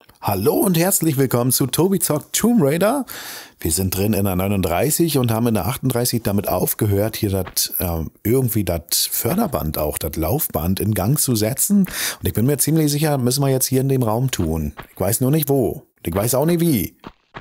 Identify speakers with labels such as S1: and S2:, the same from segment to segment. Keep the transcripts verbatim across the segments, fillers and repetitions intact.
S1: Hallo und herzlich willkommen zu Tobi zockt Tomb Raider. Wir sind drin in der neununddreißig und haben in der achtunddreißig damit aufgehört, hier das äh, irgendwie das Förderband auch, das Laufband in Gang zu setzen. Und ich bin mir ziemlich sicher, müssen wir jetzt hier in dem Raum tun. Ich weiß nur nicht wo. Ich weiß auch nicht wie.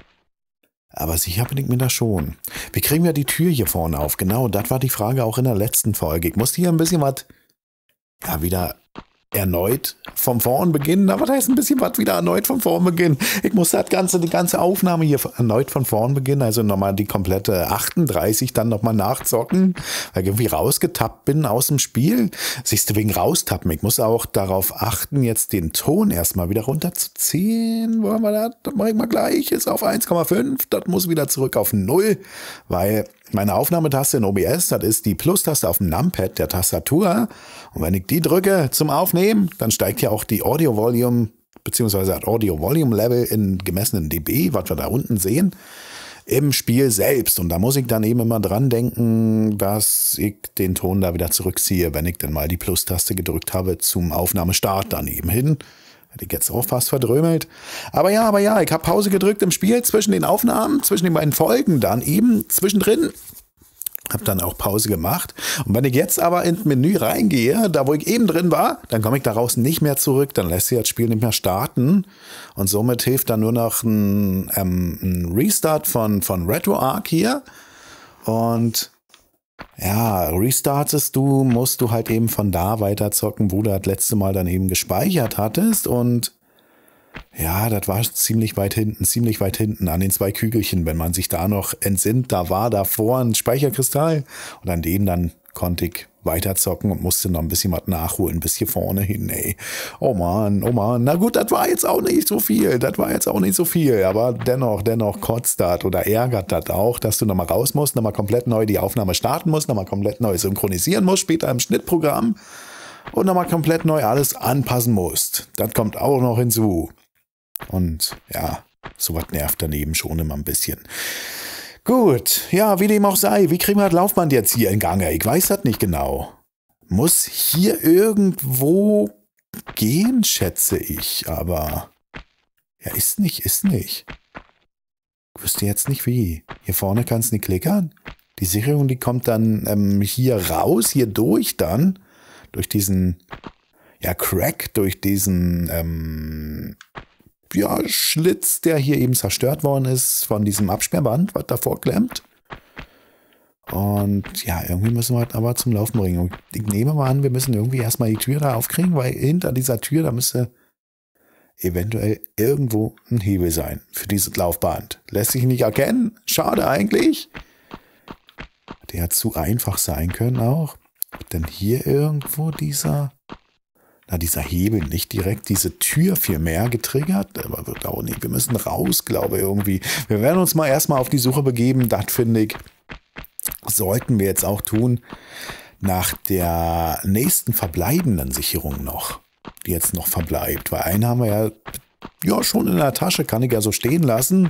S1: Aber sicher bin ich mir da schon. Wie kriegen wir die Tür hier vorne auf? Genau, das war die Frage auch in der letzten Folge. Ich musste hier ein bisschen was, ja, wieder erneut vom Vorn beginnen. Aber da ist ein bisschen was wieder erneut vom Vorn beginnen. Ich muss das ganze, die ganze Aufnahme hier erneut von vorn beginnen. Also nochmal die komplette achtunddreißig dann nochmal nachzocken, weil ich irgendwie rausgetappt bin aus dem Spiel. Siehst du, wegen raustappen. Ich muss auch darauf achten, jetzt den Ton erstmal wieder runterzuziehen. Wollen wir das? Das mache ich mal gleich. Ist auf eins Komma fünf. Das muss wieder zurück auf null, weil meine Aufnahmetaste in O B S, das ist die Plus-Taste auf dem Numpad der Tastatur. Und wenn ich die drücke zum Aufnehmen, dann steigt ja auch die Audio-Volume, beziehungsweise das Audio-Volume-Level in gemessenen dB, was wir da unten sehen, im Spiel selbst. Und da muss ich dann eben immer dran denken, dass ich den Ton da wieder zurückziehe, wenn ich dann mal die Plus-Taste gedrückt habe zum Aufnahmestart dann eben hin. Hätte ich jetzt auch fast verdrömelt. Aber ja, aber ja, ich habe Pause gedrückt im Spiel zwischen den Aufnahmen, zwischen den beiden Folgen dann eben zwischendrin. Hab dann auch Pause gemacht. Und wenn ich jetzt aber ins Menü reingehe, da wo ich eben drin war, dann komme ich daraus nicht mehr zurück. Dann lässt sich das Spiel nicht mehr starten. Und somit hilft dann nur noch ein, ähm, ein Restart von, von RetroArch hier. Und ja, restartest du, musst du halt eben von da weiter zocken, wo du das letzte Mal dann eben gespeichert hattest. Und ja, das war ziemlich weit hinten, ziemlich weit hinten an den zwei Kügelchen, wenn man sich da noch entsinnt. Da war davor ein Speicherkristall und an denen dann konnte ich weiter zocken und musste noch ein bisschen was nachholen bis hier vorne hin, ey. Oh Mann, oh Mann. Na gut, das war jetzt auch nicht so viel. Das war jetzt auch nicht so viel. Aber dennoch, dennoch kotzt das oder ärgert das auch, dass du nochmal raus musst, nochmal komplett neu die Aufnahme starten musst, nochmal komplett neu synchronisieren musst, später im Schnittprogramm und nochmal komplett neu alles anpassen musst. Das kommt auch noch hinzu. Und ja, sowas nervt daneben schon immer ein bisschen. Gut, ja, wie dem auch sei, wie kriegen wir das Laufband jetzt hier in Gange? Ich weiß das nicht genau. Muss hier irgendwo gehen, schätze ich, aber ja, ist nicht, ist nicht. Ich wüsste jetzt nicht wie. Hier vorne kannst du nicht klickern. Die Sicherung, die kommt dann ähm, hier raus, hier durch dann, durch diesen, ja, Crack, durch diesen, ähm, ja, Schlitz, der hier eben zerstört worden ist von diesem Absperrband, was davor klemmt. Und ja, irgendwie müssen wir das aber zum Laufen bringen. Und ich nehme mal an, wir müssen irgendwie erstmal die Tür da aufkriegen, weil hinter dieser Tür, da müsste eventuell irgendwo ein Hebel sein für dieses Laufband. Lässt sich nicht erkennen. Schade eigentlich. Der hat zu einfach sein können auch. Denn hier irgendwo dieser... Na, dieser Hebel, nicht direkt diese Tür viel mehr getriggert, aber wird auch nicht. Wir müssen raus, glaube ich, irgendwie. Wir werden uns mal erstmal auf die Suche begeben. Das, finde ich, sollten wir jetzt auch tun, nach der nächsten verbleibenden Sicherung noch, die jetzt noch verbleibt. Weil einen haben wir ja, ja schon in der Tasche, kann ich ja so stehen lassen.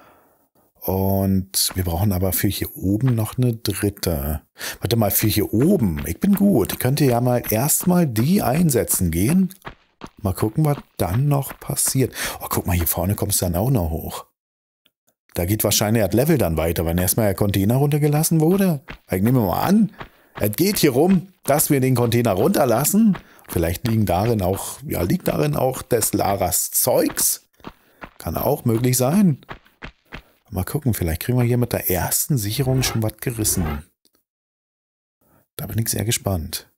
S1: Und wir brauchen aber für hier oben noch eine dritte. Warte mal, für hier oben. Ich bin gut. Ich könnte ja mal erstmal die einsetzen gehen. Mal gucken, was dann noch passiert. Oh, guck mal, hier vorne kommst du dann auch noch hoch. Da geht wahrscheinlich das Level dann weiter, wenn erstmal der Container runtergelassen wurde. Ich nehme mal an, es geht hier rum, dass wir den Container runterlassen. Vielleicht liegen darin auch, ja, liegt darin auch des Laras Zeugs. Kann auch möglich sein. Mal gucken, vielleicht kriegen wir hier mit der ersten Sicherung schon was gerissen. Da bin ich sehr gespannt.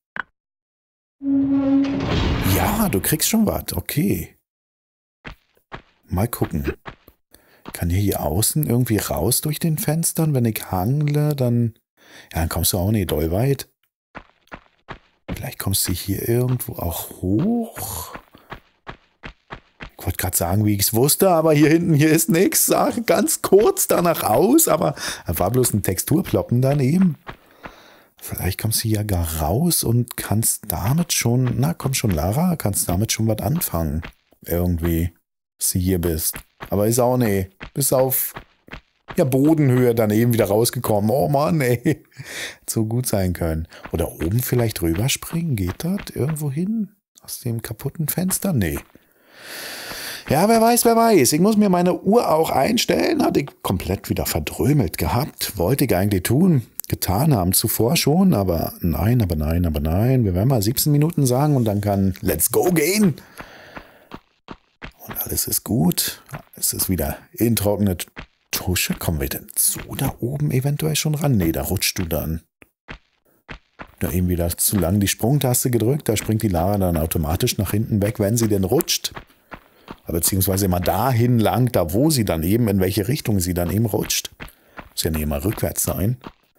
S1: Ja, du kriegst schon was, okay. Mal gucken. Kann hier hier außen irgendwie raus durch den Fenstern? Wenn ich hangle, dann... Ja, dann kommst du auch nicht doll weit. Vielleicht kommst du hier irgendwo auch hoch... Ich wollte gerade sagen, wie ich es wusste, aber hier hinten, hier ist nichts. Sah ganz kurz danach aus, aber da war bloß ein Texturploppen daneben. Vielleicht kommst du hier gar raus und kannst damit schon, na komm schon Lara, kannst damit schon was anfangen. Irgendwie, dass du hier bist. Aber ist auch nicht. Bist auf ja, Bodenhöhe dann eben wieder rausgekommen. Oh Mann, ey. Hätte so gut sein können. Oder oben vielleicht rüberspringen, geht das irgendwo hin? Aus dem kaputten Fenster? Nee. Ja, wer weiß, wer weiß. Ich muss mir meine Uhr auch einstellen. Hatte ich komplett wieder verdrömelt gehabt. Wollte ich eigentlich tun. Getan haben zuvor schon, aber nein, aber nein, aber nein. Wir werden mal siebzehn Minuten sagen und dann kann Let's Go gehen. Und alles ist gut. Es ist wieder in trockene Tusche. Kommen wir denn so da oben eventuell schon ran? Nee, da rutscht du dann. Da eben wieder zu lang die Sprungtaste gedrückt. Da springt die Lara dann automatisch nach hinten weg, wenn sie denn rutscht. Beziehungsweise immer dahin lang, da wo sie dann eben, in welche Richtung sie dann eben rutscht. Muss ja nicht immer rückwärts sein.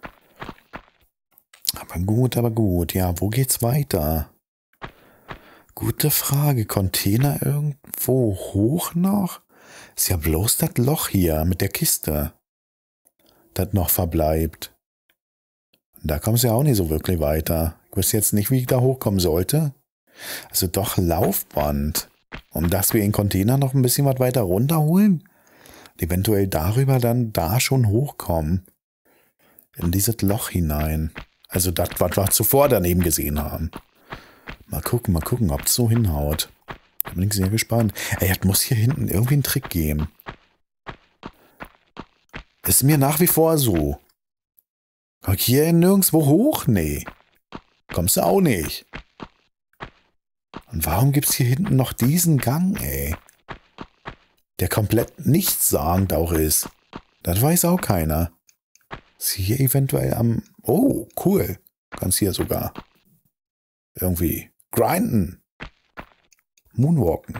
S1: Aber gut, aber gut. Ja, wo geht's weiter? Gute Frage. Container irgendwo hoch noch? Ist ja bloß das Loch hier mit der Kiste, das noch verbleibt. Und da kommst du ja auch nicht so wirklich weiter. Ich wüsste jetzt nicht, wie ich da hochkommen sollte. Also doch Laufband. Um dass wir den Container noch ein bisschen was weiter runterholen. Und eventuell darüber dann da schon hochkommen. In dieses Loch hinein. Also das, was wir zuvor daneben gesehen haben. Mal gucken, mal gucken, ob es so hinhaut. Da bin ich sehr gespannt. Ey, es muss hier hinten irgendwie einen Trick geben. Ist mir nach wie vor so. Komm ich hier nirgendwo hoch? Nee. Kommst du auch nicht. Und warum gibt's hier hinten noch diesen Gang, ey? Der komplett nichtssagend auch ist. Das weiß auch keiner. Ist hier eventuell am... Oh, cool. Kannst hier sogar irgendwie grinden. Moonwalken.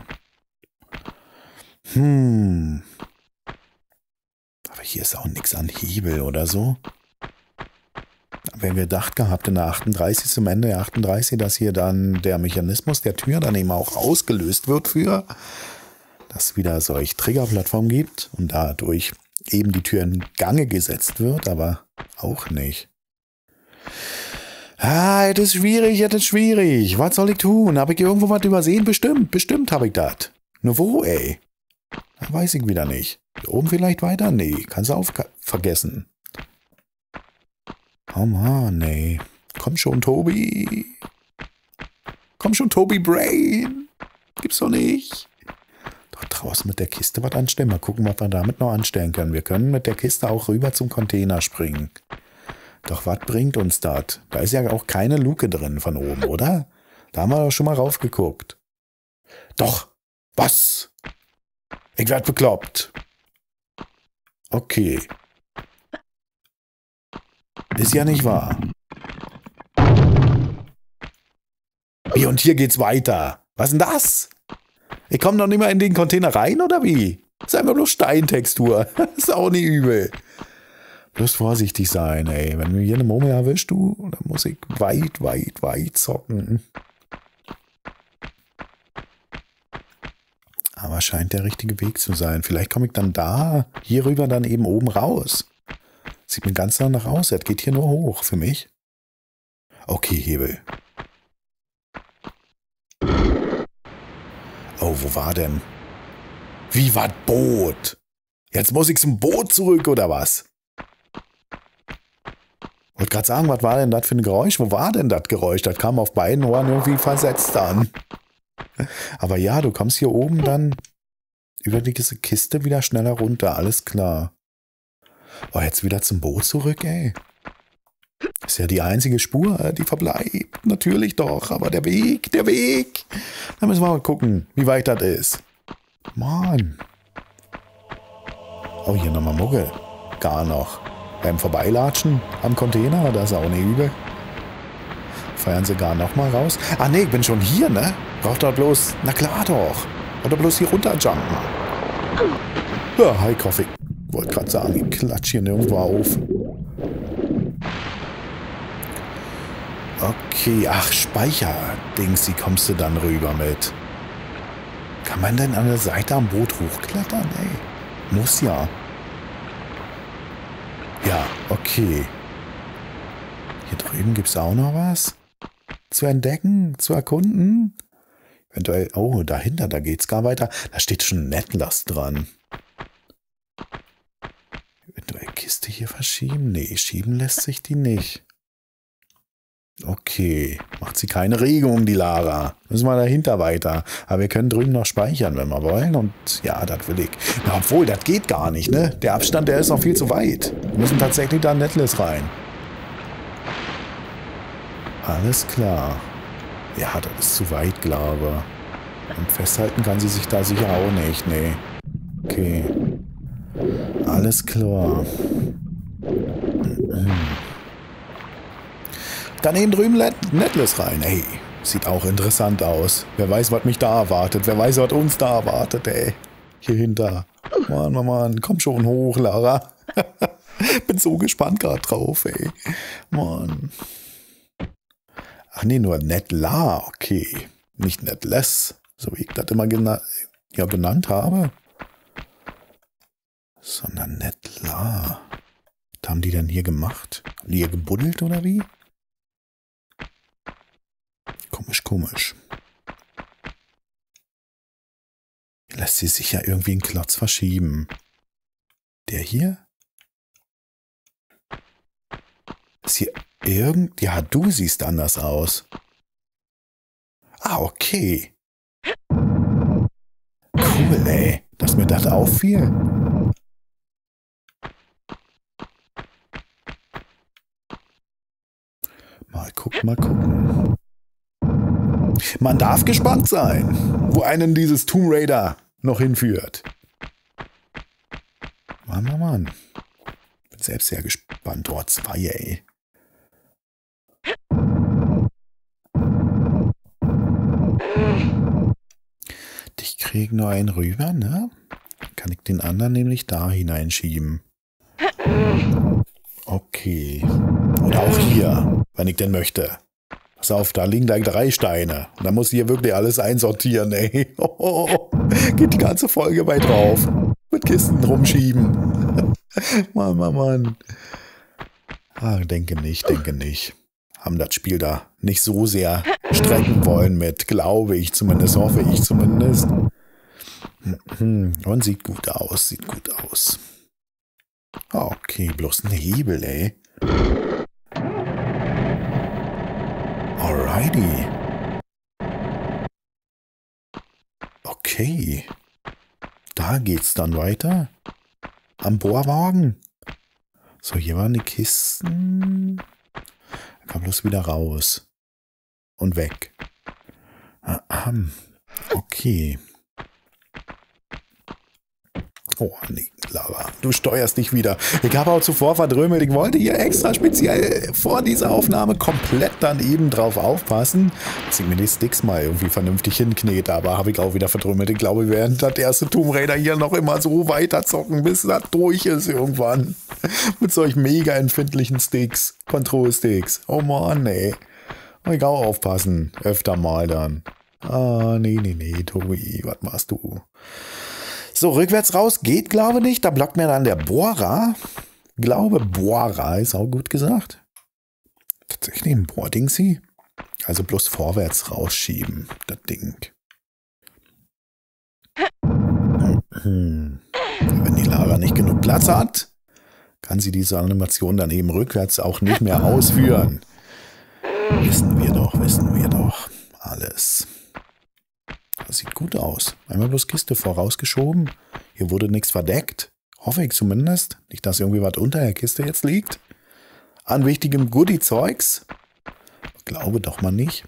S1: Hm. Aber hier ist auch nichts an Hebel oder so. Wenn wir gedacht gehabt in der achtunddreißig, zum Ende der achtunddreißig, dass hier dann der Mechanismus der Tür dann eben auch ausgelöst wird für, dass wieder solch Triggerplattform gibt und dadurch eben die Tür in Gange gesetzt wird, aber auch nicht. Ah, es ist schwierig, es ist schwierig. Was soll ich tun? Habe ich irgendwo was übersehen? Bestimmt, bestimmt habe ich das. Nur wo, ey? Das weiß ich wieder nicht. Hier oben vielleicht weiter? Nee, kannst du auch vergessen. Oh Mann, nee. Komm schon, Tobi. Komm schon, Tobi Brain. Gibt's doch nicht. Doch draußen mit der Kiste was anstellen. Mal gucken, was wir damit noch anstellen können. Wir können mit der Kiste auch rüber zum Container springen. Doch was bringt uns das? Da ist ja auch keine Luke drin von oben, oder? Da haben wir doch schon mal raufgeguckt. Doch. Was? Ich werd bekloppt. Okay. Ist ja nicht wahr. Wie, und hier geht's weiter. Was ist denn das? Ich komme doch nicht mehr in den Container rein, oder wie? Das ist einfach bloß Steintextur. Das ist auch nicht übel. Bloß vorsichtig sein, ey. Wenn du hier eine Murmel erwischst, du, dann muss ich weit, weit, weit zocken. Aber scheint der richtige Weg zu sein. Vielleicht komme ich dann da, hier rüber, dann eben oben raus. Sieht mir ganz danach aus. Es geht hier nur hoch für mich. Okay, Hebel. Oh, wo war denn? Wie war das Boot? Jetzt muss ich zum Boot zurück, oder was? Wollte gerade sagen, was war denn das für ein Geräusch? Wo war denn das Geräusch? Das kam auf beiden Ohren irgendwie versetzt an. Aber ja, du kommst hier oben dann über diese Kiste wieder schneller runter. Alles klar. Oh, jetzt wieder zum Boot zurück, ey. Ist ja die einzige Spur, die verbleibt. Natürlich doch, aber der Weg, der Weg. Da müssen wir mal gucken, wie weit das ist. Mann. Oh, hier nochmal Muggel. Gar noch. Beim Vorbeilatschen am Container, das ist auch nicht übel. Feiern sie gar nochmal raus. Ah, nee, ich bin schon hier, ne? Braucht doch bloß, na klar doch. Oder bloß hier runterjumpen. Ja, hi, Coffee. Wollte gerade sagen, ich klatsch hier nirgendwo auf. Okay, ach, Speicherdings, wie kommst du dann rüber mit? Kann man denn an der Seite am Boot hochklettern, ey? Muss ja. Ja, okay. Hier drüben gibt es auch noch was zu entdecken, zu erkunden. Eventuell, oh, dahinter, da geht's gar weiter. Da steht schon Nettlers dran. Eventuell Kiste hier verschieben? Nee, schieben lässt sich die nicht. Okay, macht sie keine Regung, die Lara. Müssen wir dahinter weiter. Aber wir können drüben noch speichern, wenn wir wollen. Und ja, das will ich. Na, obwohl, das geht gar nicht, ne? Der Abstand, der ist noch viel zu weit. Wir müssen tatsächlich da in Netless rein. Alles klar. Ja, das ist zu weit, glaube ich. Und festhalten kann sie sich da sicher auch nicht, ne? Okay. Alles klar. Daneben drüben Netless rein. Ey, sieht auch interessant aus. Wer weiß, was mich da erwartet. Wer weiß, was uns da erwartet, ey. Hier hinter. Mann, Mann, Mann. Komm schon hoch, Lara. Bin so gespannt gerade drauf, ey. Mann. Ach nee, nur Netla. Okay. Nicht Netless. So wie ich das immer gena ja, genannt habe. Sondern Netla. Was haben die denn hier gemacht? Haben die hier gebuddelt oder wie? Komisch, komisch. Lässt sie sich ja irgendwie einen Klotz verschieben. Der hier? Ist hier irgend... Ja, du siehst anders aus. Ah, okay. Cool, ey. Dass mir das auffiel. Mal gucken, mal gucken. Man darf gespannt sein, wo einen dieses Tomb Raider noch hinführt. Mann, Mann, Mann. Bin selbst sehr gespannt. Oh, zwei, ey. Ich kriege nur einen rüber, ne? Kann ich den anderen nämlich da hineinschieben. Okay. Oder auch hier, wenn ich denn möchte. Pass auf, da liegen gleich drei Steine. Und da muss ich hier wirklich alles einsortieren, ey. Oh, oh, oh. Geht die ganze Folge bei drauf. Mit Kisten rumschieben. Mann, Mann, Mann. Ah, denke nicht, denke nicht. Haben das Spiel da nicht so sehr strecken wollen mit, glaube ich zumindest, hoffe ich zumindest. Und sieht gut aus, sieht gut aus. Okay, bloß ein Hebel, ey. Alrighty. Okay. Da geht's dann weiter. Am Bohrwagen. So, hier waren die Kisten. Da kam bloß wieder raus. Und weg. Okay. Oh, nee, Lara, du steuerst dich wieder. Ich habe auch zuvor verdrömmelt, ich wollte hier extra speziell vor dieser Aufnahme komplett dann eben drauf aufpassen, dass ich mir die Sticks mal irgendwie vernünftig hinknete, aber habe ich auch wieder verdrömmelt. Ich glaube, wir werden das erste Tomb Raider hier noch immer so weiterzocken, bis das durch ist irgendwann. Mit solch mega empfindlichen Sticks, Control-Sticks. Oh Mann, ey. Muss ich auch aufpassen, öfter mal dann. Ah, nee, nee, nee, Tobi, was machst du? So, rückwärts raus geht, glaube ich, nicht. Da blockt mir dann der Bohrer. Glaube, Bohrer ist auch gut gesagt. Tatsächlich ein Bohrdingsi. Also bloß vorwärts rausschieben, das Ding. Hm. Wenn die Lara nicht genug Platz hat, kann sie diese Animation dann eben rückwärts auch nicht mehr ausführen. Wissen wir doch, wissen wir doch. Alles. Das sieht gut aus. Einmal bloß Kiste vorausgeschoben. Hier wurde nichts verdeckt. Hoffe ich zumindest. Nicht, dass irgendwie was unter der Kiste jetzt liegt. An wichtigem Goodie-Zeugs. Glaube doch mal nicht.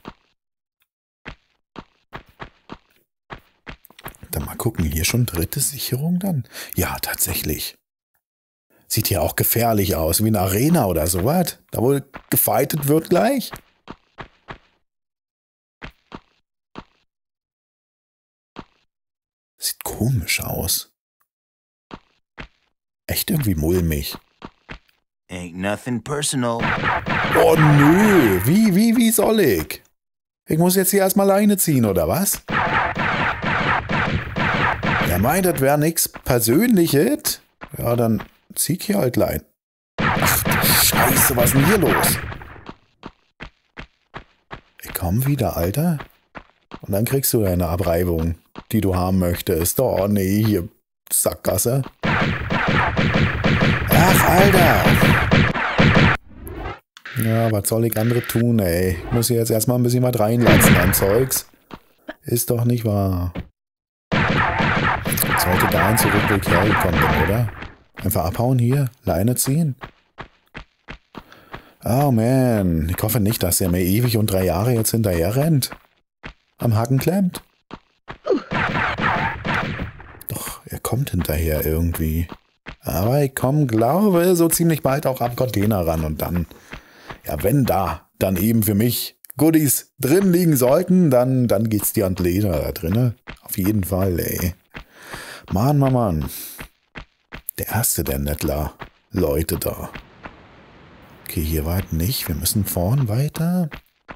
S1: Dann mal gucken. Hier schon dritte Sicherung dann? Ja, tatsächlich. Sieht hier auch gefährlich aus. Wie eine Arena oder sowas. Da wohl gefightet wird gleich. Sieht komisch aus. Echt irgendwie mulmig.
S2: Ain't nothing personal.
S1: Oh nö, wie, wie, wie soll ich? Ich muss jetzt hier erstmal Leine ziehen, oder was? Er meint, das wäre nichts Persönliches. Ja, dann zieh ich hier halt Leine. Ach du Scheiße, was ist denn hier los? Ich komm wieder, Alter. Und dann kriegst du eine Abreibung, die du haben möchtest. Oh nee, hier Sackgasse. Ach, Alter. Ja, was soll ich andere tun, ey? Ich muss hier jetzt erstmal ein bisschen was reinlassen an Zeugs. Ist doch nicht wahr. Jetzt sollte dahin zurück, wo ich hergekommen bin, oder? Einfach abhauen hier, Leine ziehen. Oh man, ich hoffe nicht, dass er mir ewig und drei Jahre jetzt hinterher rennt. Am Haken klemmt. Doch, er kommt hinterher irgendwie. Aber ich komme, glaube, so ziemlich bald auch am Container ran und dann, ja, wenn da dann eben für mich Goodies drin liegen sollten, dann, dann geht's dir an Leder da drinne. Auf jeden Fall, ey. Mann, Mann, Mann. Der erste der Nettler Leute da. Okay, hier weit nicht. Wir müssen vorn weiter.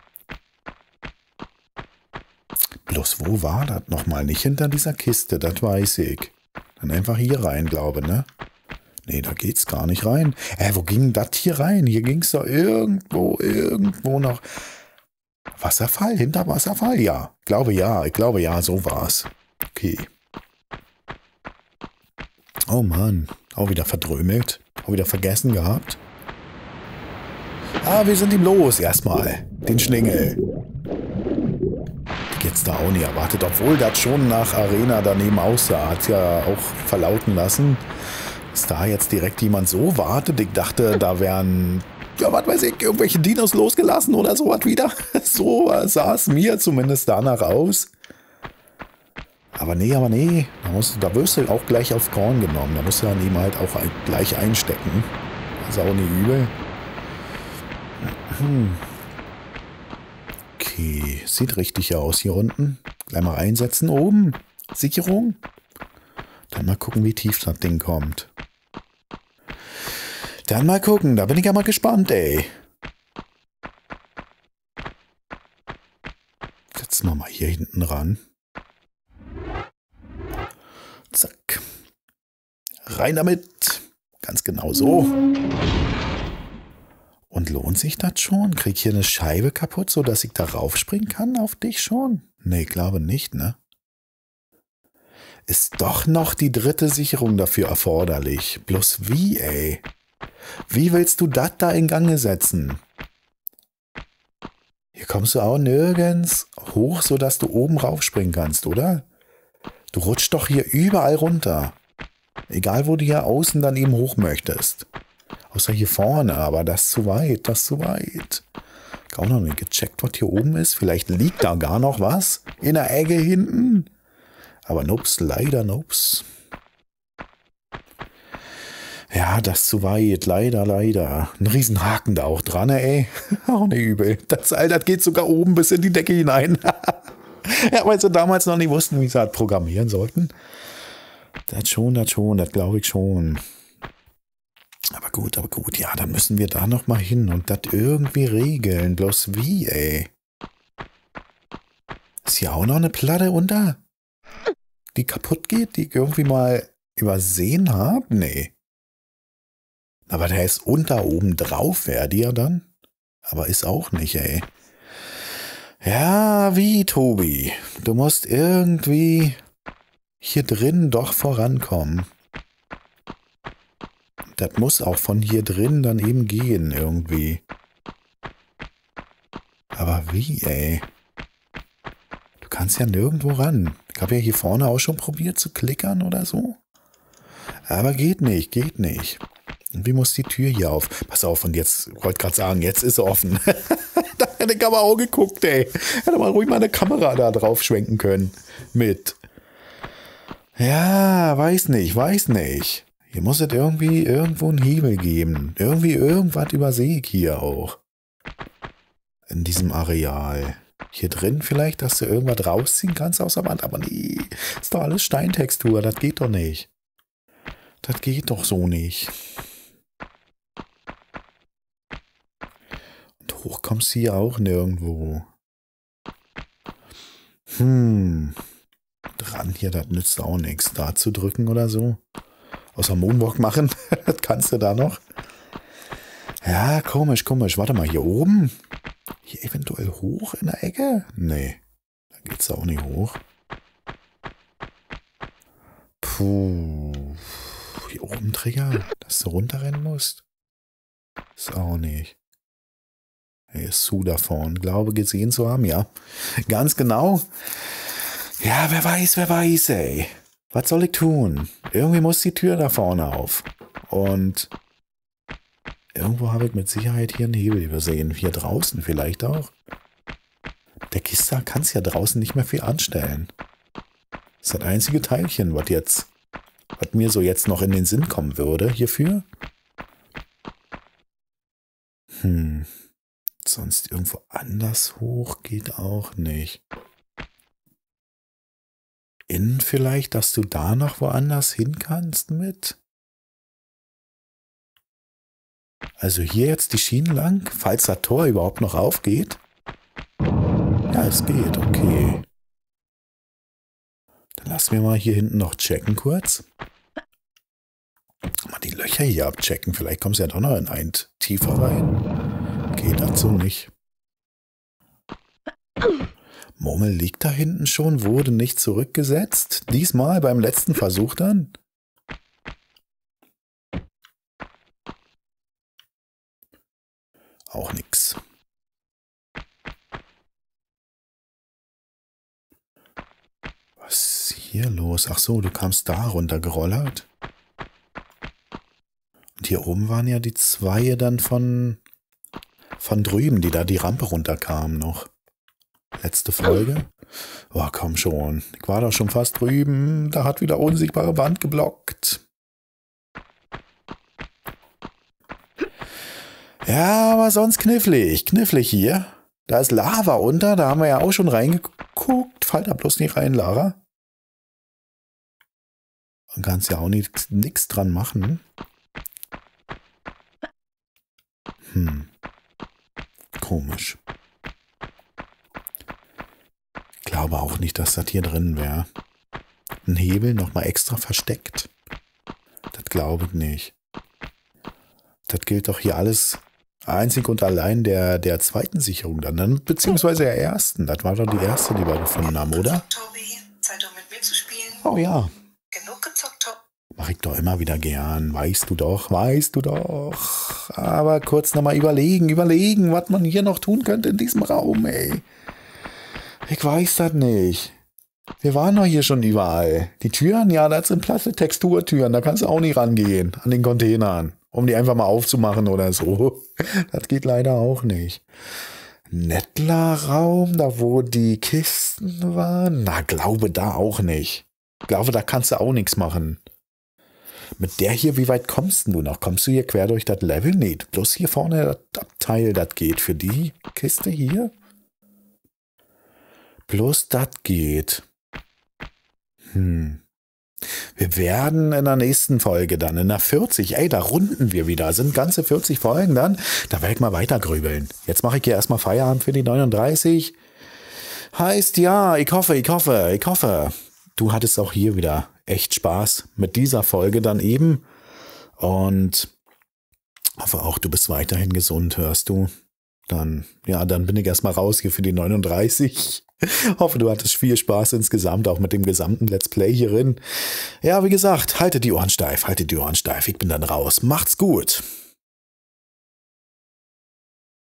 S1: Bloß wo war das nochmal? Nicht hinter dieser Kiste, das weiß ich. Dann einfach hier rein, glaube, ne? Nee, da geht's gar nicht rein. Äh, wo ging das hier rein? Hier ging's doch irgendwo, irgendwo noch. Wasserfall? Hinter Wasserfall? Ja. Glaube ja, ich glaube ja, so war's. Okay. Oh Mann, auch wieder verdrömelt. Auch wieder vergessen gehabt. Ah, wir sind ihm los erstmal. Den Schlingel. Jetzt da auch nie erwartet, obwohl das schon nach Arena daneben aussah. Hat's ja auch verlauten lassen. Dass da jetzt direkt jemand so wartet. Ich dachte, da wären, ja, was weiß ich, irgendwelche Dinos losgelassen oder sowas wieder. So sah es mir zumindest danach aus. Aber nee, aber nee. Da, musst, da wirst du auch gleich auf Korn genommen. Da musst du dann eben halt auch gleich einstecken. Das ist auch nicht übel. Hm. Okay, sieht richtig aus hier unten. Gleich mal einsetzen oben. Sicherung. Dann mal gucken, wie tief das Ding kommt. Dann mal gucken, da bin ich ja mal gespannt, ey. Setzen wir mal hier hinten ran. Zack. Rein damit. Ganz genau so. Und lohnt sich das schon? Krieg ich hier eine Scheibe kaputt, sodass ich da raufspringen kann auf dich schon? Nee, glaube nicht, ne? Ist doch noch die dritte Sicherung dafür erforderlich. Bloß wie, ey? Wie willst du das da in Gang setzen? Hier kommst du auch nirgends hoch, sodass du oben raufspringen kannst, oder? Du rutschst doch hier überall runter. Egal, wo du hier außen dann eben hoch möchtest. Außer hier vorne, aber das ist zu weit, das ist zu weit. Ich habe auch noch nicht gecheckt, was hier oben ist. Vielleicht liegt da gar noch was in der Ecke hinten. Aber nups, leider nups. Ja, das ist zu weit, leider, leider. Ein Riesenhaken da auch dran, ey. Auch nicht übel. Das Alter, das geht sogar oben bis in die Decke hinein. Ja, weil sie damals noch nicht wussten, wie sie halt programmieren sollten. Das schon, das schon, das glaube ich schon. Aber gut, aber gut, ja, dann müssen wir da noch mal hin und das irgendwie regeln. Bloß wie, ey? Ist hier auch noch eine Platte unter? Die kaputt geht, die ich irgendwie mal übersehen habe? Nee. Aber der ist unter oben drauf, wäre die ja dann? Aber ist auch nicht, ey. Ja, wie, Tobi? Du musst irgendwie hier drin doch vorankommen. Das muss auch von hier drin dann eben gehen, irgendwie. Aber wie, ey? Du kannst ja nirgendwo ran. Ich habe ja hier vorne auch schon probiert zu klickern oder so. Aber geht nicht, geht nicht. Und wie muss die Tür hier auf? Pass auf, und jetzt, ich wollte gerade sagen, jetzt ist sie offen. Da hätte ich aber auch geguckt, ey. Hätte mal ruhig mal eine Kamera da drauf schwenken können. Mit. Ja, weiß nicht, weiß nicht. Hier muss es irgendwie irgendwo einen Hebel geben. Irgendwie irgendwas übersehe ich hier auch. In diesem Areal. Hier drin vielleicht, dass du irgendwas rausziehen kannst aus der Wand. Aber nee, ist doch alles Steintextur. Das geht doch nicht. Das geht doch so nicht. Und hoch kommst du hier auch nirgendwo. Hm. Dran hier, das nützt auch nichts. Da zu drücken oder so. Außer Moonwalk machen. Das kannst du da noch. Ja, komisch, komisch. Warte mal, hier oben? Hier eventuell hoch in der Ecke? Nee, da geht's auch nicht hoch. Puh. Hier oben Trigger, dass du runterrennen musst? Ist auch nicht. Hier ist Sue da vorne. Glaube, gesehen zu haben, ja. Ganz genau. Ja, wer weiß, wer weiß, ey. Was soll ich tun? Irgendwie muss die Tür da vorne auf. Und irgendwo habe ich mit Sicherheit hier einen Hebel übersehen. Hier draußen vielleicht auch. Der Kiste kann es ja draußen nicht mehr viel anstellen. Das ist das einzige Teilchen, was jetzt, was mir so jetzt noch in den Sinn kommen würde hierfür. Hm. Sonst irgendwo anders hoch geht auch nicht. Innen vielleicht, dass du da noch woanders hin kannst mit? Also hier jetzt die Schienen lang, falls das Tor überhaupt noch aufgeht? Ja, es geht, okay. Dann lassen wir mal hier hinten noch checken kurz. Mal die Löcher hier abchecken, vielleicht kommst du ja doch noch in einen tiefer rein. Geht das so nicht. Murmel liegt da hinten schon, wurde nicht zurückgesetzt. Diesmal beim letzten Versuch dann. Auch nix. Was ist hier los? Ach so, du kamst da runtergerollert. Und hier oben waren ja die Zweie dann von, von drüben, die da die Rampe runterkamen noch. Letzte Folge. Oh, komm schon. Ich war doch schon fast drüben. Da hat wieder unsichtbare Wand geblockt. Ja, aber sonst knifflig. Knifflig hier. Da ist Lava unter. Da haben wir ja auch schon reingeguckt. Fall da bloß nicht rein, Lara. Man kann ja auch nichts dran machen. Hm. Komisch. Ich glaube auch nicht, dass das hier drin wäre. Ein Hebel nochmal extra versteckt. Das glaube ich nicht. Das gilt doch hier alles einzig und allein der, der zweiten Sicherung dann, beziehungsweise der ersten. Das war doch die erste, die wir gefunden haben, oder?
S3: Tobi, Zeit um mit mir zu spielen.
S1: Oh ja.
S3: Genug gezockt, Tobi.
S1: Mach ich doch immer wieder gern. Weißt du doch, weißt du doch. Aber kurz nochmal überlegen, überlegen, was man hier noch tun könnte in diesem Raum, ey. Ich weiß das nicht. Wir waren doch hier schon überall. Die Türen, ja, das sind platte Texturtüren. Da kannst du auch nicht rangehen an den Containern, um die einfach mal aufzumachen oder so. Das geht leider auch nicht. Nettler-Raum, da wo die Kisten waren? Na, glaube da auch nicht. Glaube, da kannst du auch nichts machen. Mit der hier, wie weit kommst du noch? Kommst du hier quer durch das Level? Nee, bloß hier vorne das Abteil, das geht. Für die Kiste hier? Bloß das geht. Hm. Wir werden in der nächsten Folge dann, in der vierzig, ey, da runden wir wieder. Sind ganze vierzig Folgen dann. Da werde ich mal weiter grübeln. Jetzt mache ich hier erstmal Feierabend für die neununddreißig. Heißt ja, ich hoffe, ich hoffe, ich hoffe, du hattest auch hier wieder echt Spaß mit dieser Folge dann eben. Und hoffe auch, du bist weiterhin gesund, hörst du. Dann, ja, dann bin ich erstmal raus hier für die neununddreißig. Hoffe, du hattest viel Spaß insgesamt, auch mit dem gesamten Let's Play hierin. Ja, wie gesagt, haltet die Ohren steif, haltet die Ohren steif. Ich bin dann raus. Macht's gut.